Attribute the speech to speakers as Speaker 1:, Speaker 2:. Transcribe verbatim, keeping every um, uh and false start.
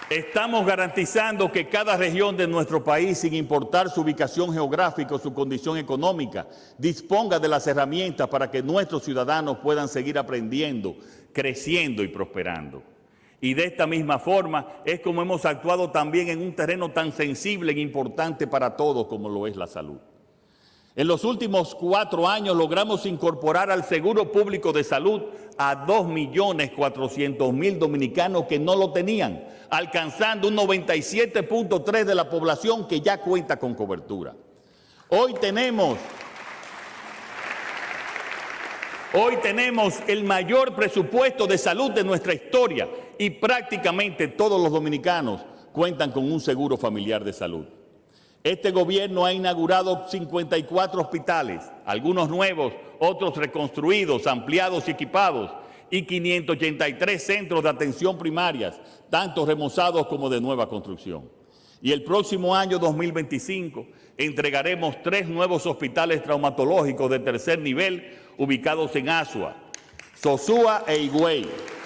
Speaker 1: Estamos garantizando que cada región de nuestro país, sin importar su ubicación geográfica o su condición económica, disponga de las herramientas para que nuestros ciudadanos puedan seguir aprendiendo, creciendo y prosperando. Y de esta misma forma es como hemos actuado también en un terreno tan sensible e importante para todos como lo es la salud. En los últimos cuatro años logramos incorporar al Seguro Público de Salud a dos millones cuatrocientos mil dominicanos que no lo tenían, alcanzando un noventa y siete punto tres por ciento de la población que ya cuenta con cobertura. Hoy tenemos, hoy tenemos el mayor presupuesto de salud de nuestra historia y prácticamente todos los dominicanos cuentan con un seguro familiar de salud. Este gobierno ha inaugurado cincuenta y cuatro hospitales, algunos nuevos, otros reconstruidos, ampliados y equipados, y quinientos ochenta y tres centros de atención primarias, tanto remozados como de nueva construcción. Y el próximo año dos mil veinticinco entregaremos tres nuevos hospitales traumatológicos de tercer nivel ubicados en Asua, Sosúa e Higüey.